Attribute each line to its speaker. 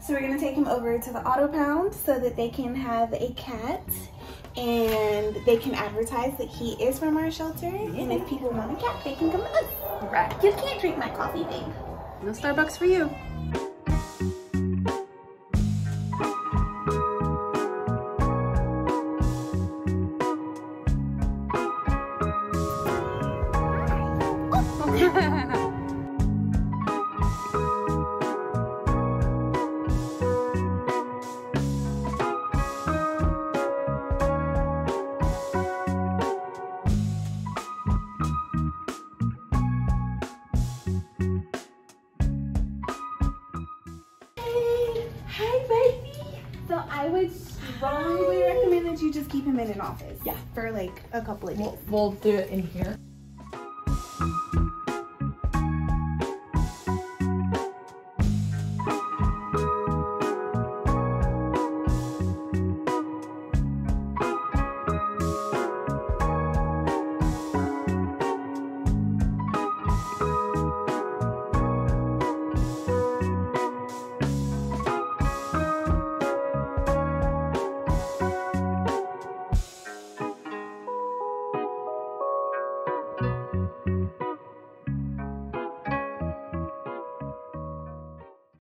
Speaker 1: So we're gonna take him over to the Auto Pound so that they can have a cat and they can advertise that he is from our shelter. Yeah. And if people want a cat, they can come to us.
Speaker 2: Right.
Speaker 1: You can't drink my coffee, babe.
Speaker 2: No Starbucks for you.
Speaker 1: Hi, baby. So I would strongly recommend that you just keep him in an office.
Speaker 2: Yeah.
Speaker 1: For like a couple of days.
Speaker 2: We'll do it in here.